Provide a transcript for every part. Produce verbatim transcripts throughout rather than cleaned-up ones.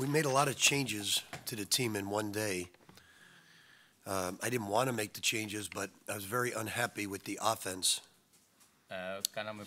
we made a lot of changes to the team in one day. Um, I didn't want to make the changes, but I was very unhappy with the offense. Uh, κάναμε,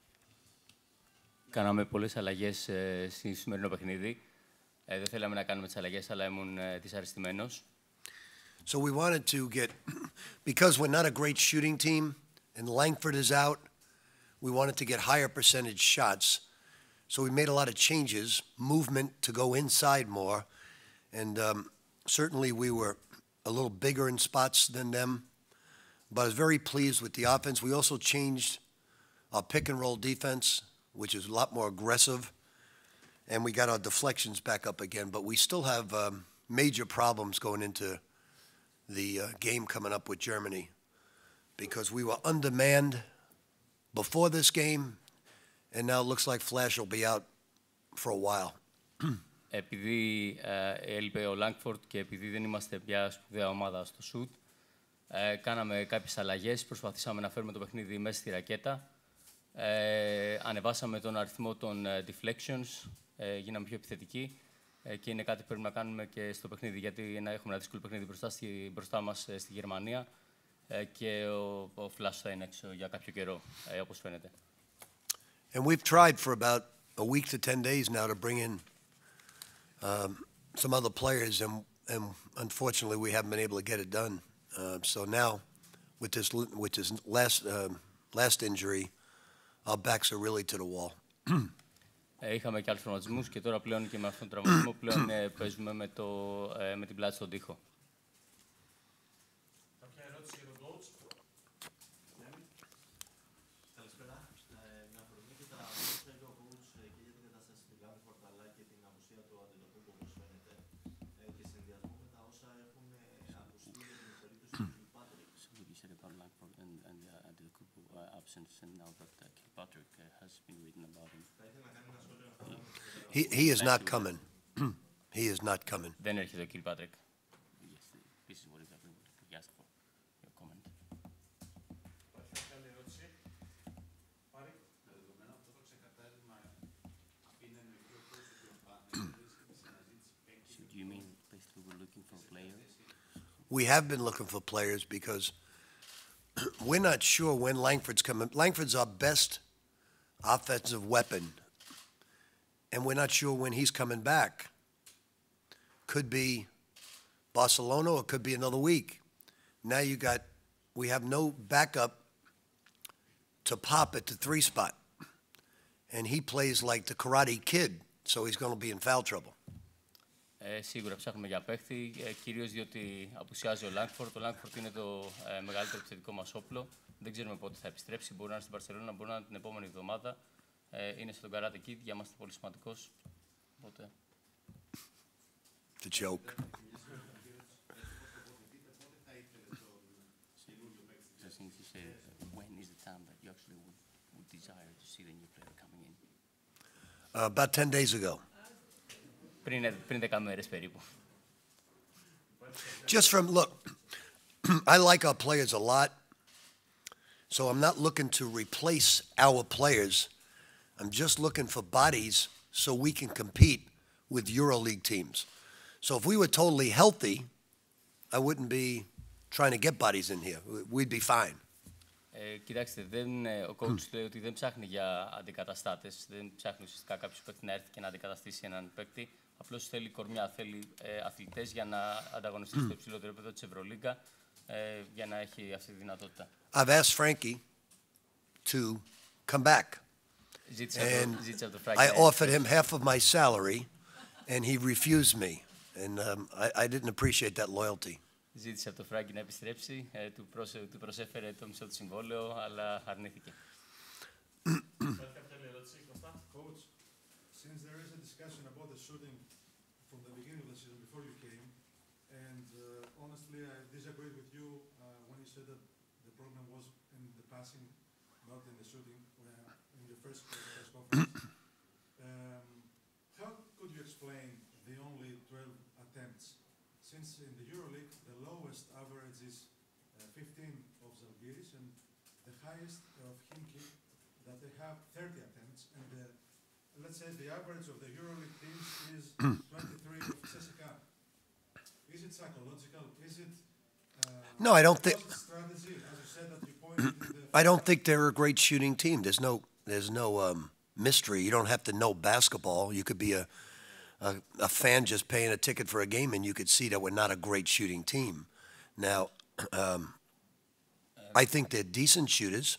κάναμε πολλές αλλαγές uh, στο σημερινό παιχνίδι. Uh, δεν θέλαμε να κάνουμε τις αλλαγές, αλλά ήμουν uh, δυσαρεστημένος. So we wanted to get, because we're not a great shooting team, and Langford is out, we wanted to get higher percentage shots. So we made a lot of changes, movement to go inside more, and um, certainly we were a little bigger in spots than them, but I was very pleased with the offense. We also changed our pick and roll defense, which is a lot more aggressive, and we got our deflections back up again, but we still have um, major problems going into the uh, game coming up with Germany, because we were undermanned before this game, and now it looks like Flash will be out for a while. Επειδή ε, έλειπε ο Langford και επειδή δεν είμαστε πια σπουδαία ομάδα στο σουτ, ε, κάναμε κάποιες αλλαγές, προσπαθήσαμε να φέρουμε το παιχνίδι μέσα στη ρακέτα, ε, ανεβάσαμε τον αριθμό των ε, deflections, ε, γίναμε πιο επιθετικοί ε, και είναι κάτι που πρέπει να κάνουμε και στο παιχνίδι, γιατί να έχουμε ένα δύσκολο παιχνίδι μπροστά, στη, μπροστά μας ε, στη Γερμανία ε, και ο, ο Flash θα είναι έξω για κάποιο καιρό, ε, όπως φαίνεται. And we've tried for about a week to ten days now to bring in um, some other players, and, and unfortunately we haven't been able to get it done. Uh, so now, with this, with this last, uh, last injury, our backs are really to the wall. Είχαμε και άλλους τραυματισμούς και τώρα πλέον και με αυτόν τον τραυματισμό πλέον ε, παίζουμε με, το, ε, με την πλάτη στον τοίχο. And now that uh, Kilpatrick uh, has been written about him. He, he is not coming. He is not coming. Δεν έρχεται ο Kilpatrick. Yes, this is what exactly what he asked for. Your comment. So do you mean basically we're looking for players? We have been looking for players because we're not sure when Langford's coming. Langford's our best offensive weapon, and we're not sure when he's coming back. Could be Barcelona or it could be another week. Now you got, we have no backup to pop at the three spot, and he plays like the Karate Kid, so he's going to be in foul trouble. Ε, σίγουρα ψάχνουμε για παίχτη, ε, κυρίως διότι απουσιάζει ο Langford. Ο Langford είναι το ε, μεγαλύτερο επιθετικό μας όπλο. Δεν ξέρουμε πότε θα επιστρέψει. Μπορεί να είναι στην Μπαρσελόνα, μπορεί να είναι την επόμενη εβδομάδα. Ε, είναι στον Karate Kid, για μας είναι πολύ σημαντικός. Οπότε... The joke. When is the time that you actually would, would desire to see the new player coming in? Uh, about ten days ago. Πριν, πριν δέκα μέρες περίπου. Just from, look, I like our players a lot, so I'm not looking to replace our players. I'm just looking for bodies so we can compete with EuroLeague teams. So if we were totally healthy, I wouldn't be trying to get bodies in here. We'd be fine. Ε, κοιτάξτε, δεν, ο coach λέει ότι δεν ψάχνει για αντικαταστάτες, δεν ψάχνει ουσιαστικά κάποιος παίκτη να έρθει και να αντικαταστήσει έναν παίκτη. Απλώς θέλει κορμιά, θέλει ε, αθλητές για να ανταγωνιστεί στο υψηλότερο επίπεδο της Ευρωλίγκα, ε, για να έχει αυτή τη δυνατότητα. I've asked Frankie to come back. And I offered him half of my salary, and he refused me. And um, I, I didn't appreciate that loyalty. Ζήτησε από τον Φράγκη να επιστρέψει, ε, του, προσε, του προσέφερε το μισό του συμβόλαιο, αλλά αρνήθηκε. Coach, since there is a discussion about the shooting from the beginning of the season before you came, and uh, honestly, I disagreed with you uh, when you said that the problem was in the passing, not in the shooting, uh, in your first press conference. um, how could you explain the only twelve attempts? Since in the EuroLeague, the lowest average is uh, fifteen of Zalgiris, and the highest of Khimki, that they have thirty attempts, and the let's say the average of the EuroLeague teams is twenty-three of C S K A. Is it psychological? Is it uh, No, I don't think. strategy? As you said that you pointed to the I don't think they're a great shooting team. There's no, there's no um, mystery. You don't have to know basketball. You could be a, a a fan just paying a ticket for a game, and you could see that we're not a great shooting team. Now, um, I think they're decent shooters.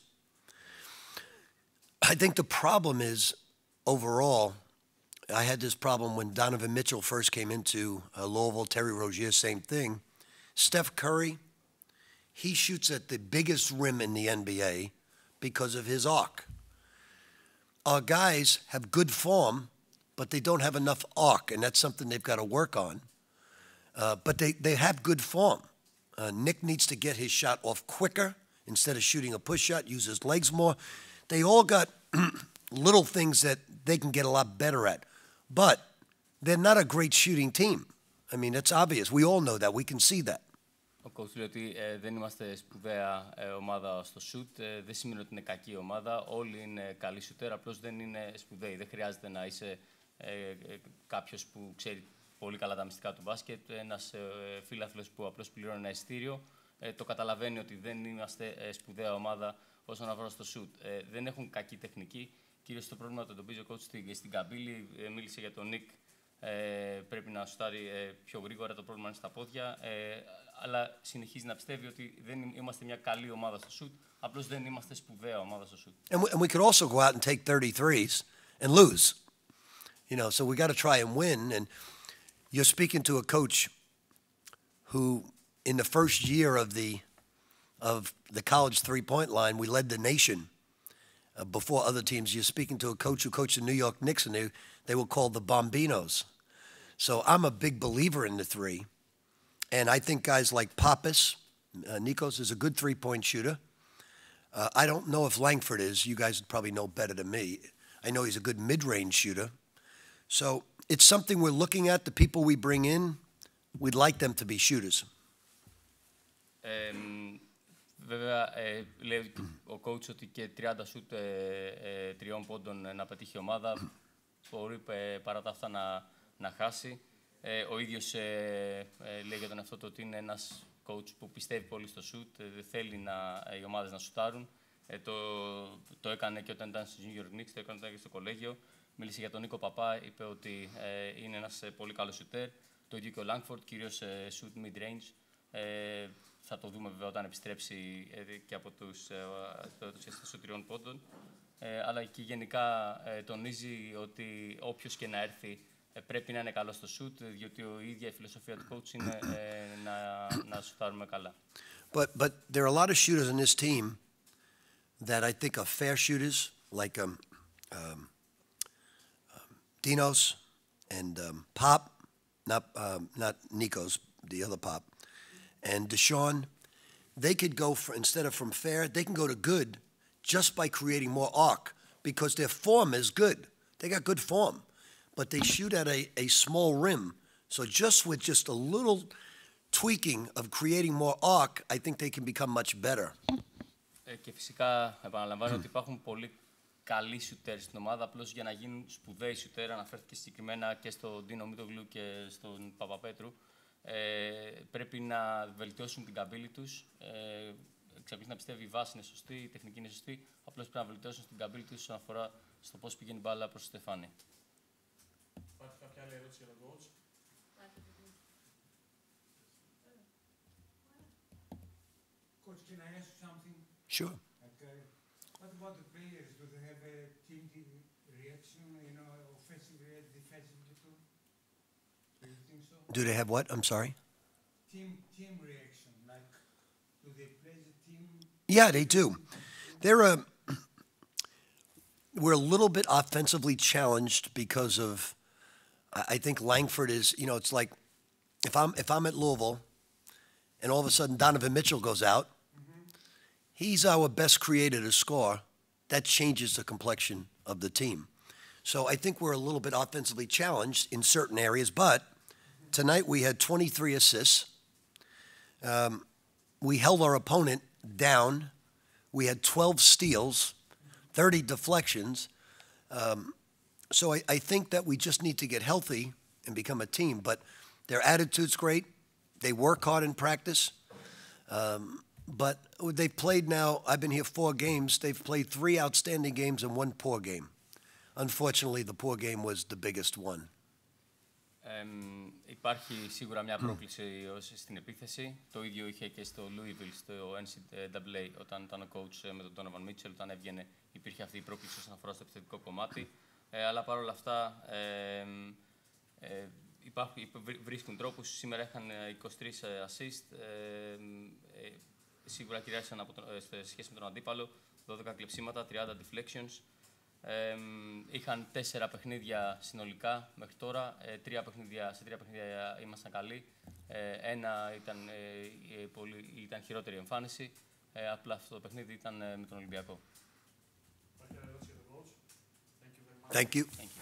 I think the problem is overall. I had this problem when Donovan Mitchell first came into uh, Louisville. Terry Rozier, same thing. Steph Curry. He shoots at the biggest rim in the N B A because of his arc. Our guys have good form, but they don't have enough arc, and that's something they've got to work on. Uh, but they, they have good form. Uh, Nick needs to get his shot off quicker instead of shooting a push shot, use his legs more. They all got little things that they can get a lot better at. But they're not a great shooting team. I mean, it's obvious. We all know that. We can see that. Ο coach λέει ότι ε, δεν είμαστε σπουδαία ε, ομάδα στο shoot, ε, δεν σημαίνει ότι είναι κακή ομάδα, όλοι είναι καλοί shooter, απλώς δεν είναι σπουδαίοι. Δεν χρειάζεται να είσαι ε, ε, κάποιος που ξέρει πολύ καλά τα μυστικά του μπάσκετ, ένας ε, φίλαθλος που απλώς πληρώνει ένα εισιτήριο, ε, το καταλαβαίνει ότι δεν είμαστε ε, σπουδαία ομάδα όσον αφορά στο shoot. Ε, δεν έχουν κακή τεχνική, κυρίως το πρόβλημα το εντοπίζει ο coach στην, στην καμπύλη, ε, μίλησε για τον Nick. Ε, πρέπει να σουτάρει ε, πιο γρήγορα, το πρόβλημα είναι στα πόδια, ε, αλλά συνεχίζει να πιστεύει ότι δεν είμαστε μια καλή ομάδα στο σουτ, απλώς δεν είμαστε σπουδαία ομάδα στο σουτ. And we, and we could also go out and take thirty-threes and lose. You know, so we got to try and win. And you're speaking to a coach who, in the first year of the of the college three-point line, we led the nation uh, before other teams. You're speaking to a coach who coached the New York Knicks, and they, they were called the Bombinos. So I'm a big believer in the three. And I think guys like Pappas, uh, Nikos is a good three-point shooter. Uh, I don't know if Langford is. You guys probably know better than me. I know he's a good mid-range shooter. So it's something we're looking at. The people we bring in, we'd like them to be shooters. Ε, βέβαια, ε, λέει ο coach ότι και τριάντα σουτ ε, ε, τριών πόντων να πετύχει η ομάδα μπορεί ε, παρά τα αυτά να, να χάσει. Ε, ο ίδιος ε, ε, λέει για τον εαυτό του ότι είναι ένας coach που πιστεύει πολύ στο shoot, ε, δεν θέλει να, ε, οι ομάδες να σουτάρουν. Ε, το, το έκανε και όταν ήταν στους New York Knicks, το έκανε και στο κολέγιο. Μίλησε για τον Νίκο Παπά, είπε ότι ε, είναι ένας ε, πολύ καλός shooter. Το ίδιο και ο Langford, κυρίως ε, shoot mid-range. Ε, θα το δούμε βέβαια όταν επιστρέψει ε, και από τους ε, τριών πόντων. Ε, αλλά και γενικά ε, τονίζει ότι όποιος και να έρθει πρέπει να είναι καλό στο shoot, διότι η ίδια η φιλοσοφία του coach είναι ε, να, να σουτάρουμε καλά. But, but there are a lot of shooters in this team that I think are fair shooters, like um, um, um, Dinos and um, Pop, not, um, not Nikos, the other Pop, and Deshaun. They could go, for, instead of from fair, they can go to good just by creating more arc because their form is good. They got good form. But they shoot at a, a small rim. So just with just a little tweaking of creating more arc, I think they can become much better. Ε, και φυσικά επαναλαμβάνω ότι υπάρχουν πολύ καλοί σουτέρ στην ομάδα, απλώς για να γίνουν σπουδαίοι σουτέρ, αναφέρθηκε συγκεκριμένα και στον Ντίνο Μίτογλου και στον Παπαπέτρου, ε, πρέπει να βελτιώσουν την καμπύλη τους. Ε, εξακολουθεί να πιστεύει η βάση είναι σωστή, η τεχνική είναι σωστή, απλώς πρέπει να βελτιώσουν την καμπύλη τους όσον αφορά στο πώς πηγαίνει μπάλα προς το Στεφάνι. Υπάρχει κάποια άλλη ερώτηση για τον coach? Coach, can I ask you something? Sure. Okay. What about the players? Do they have a team reaction, you know, offensive, defensively too? Do you think so? Do they have what? I'm sorry? Team team reaction, like, do they play the team? Yeah, they do. They're a, we're a little bit offensively challenged because of, I think Langford is, you know, it's like if I'm if I'm at Louisville and all of a sudden Donovan Mitchell goes out, mm-hmm. he's our best creator to score. That changes the complexion of the team. So I think we're a little bit offensively challenged in certain areas, but tonight we had twenty-three assists. Um, we held our opponent down. We had twelve steals, thirty deflections. Um, So I, I think that we just need to get healthy and become a team. But their attitude's great. They work hard in practice. Um, but they've played now, I've been here four games. They've played three outstanding games and one poor game. Unfortunately, the poor game was the biggest one. Ε, υπάρχει σίγουρα μια πρόκληση ως στην επίθεση. Το ίδιο είχε και στο Louisville, στο N C double A, όταν ήταν ο coach με τον Donovan Mitchell. Όταν έβγαινε, υπήρχε αυτή η πρόκληση όσον αφορά στο επιθετικό κομμάτι. Ε, αλλά παρόλα αυτά, ε, ε, υπάρχουν, βρίσκουν τρόπους. Σήμερα είχαν είκοσι τρία assist. Ε, ε, σίγουρα κυριάρχησαν από τον, σε σχέση με τον αντίπαλο. δώδεκα κλεψίματα, τριάντα deflections. Ε, είχαν τέσσερα παιχνίδια συνολικά μέχρι τώρα. Ε, τρία παιχνίδια, σε τρία παιχνίδια ήμασταν καλοί. Ε, ένα ήταν, ε, πολύ, ήταν χειρότερη εμφάνιση. Ε, απλά αυτό το παιχνίδι ήταν ε, με τον Ολυμπιακό. Thank you. Thank you.